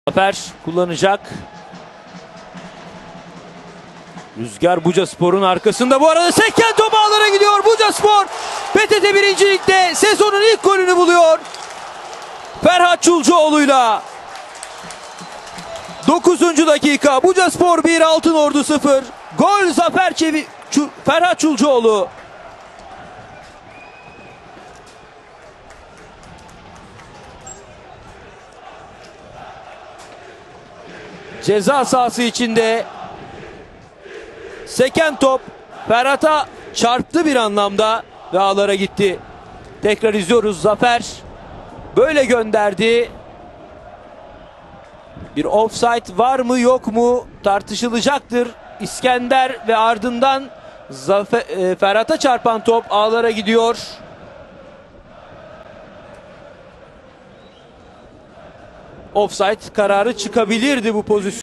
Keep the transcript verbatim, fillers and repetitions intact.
Zafer kullanacak. Rüzgar Bucaspor'un arkasında. Bu arada seken top ağlara gidiyor. Bucaspor P T T birinci Lig'de sezonun ilk golünü buluyor. Ferhat Çulcuoğlu'yla. dokuzuncu dakika. Bucaspor bir, Altınordu sıfır. Gol Zafer Çevi Çu Ferhat Çulcuoğlu. Ceza sahası içinde seken top Ferhat'a çarptı bir anlamda ve ağlara gitti. Tekrar izliyoruz. Zafer böyle gönderdi. Bir offside var mı yok mu tartışılacaktır. İskender ve ardından Zafer, e, Ferhat'a çarpan top ağlara gidiyor. Offside kararı çıkabilirdi bu pozisyon.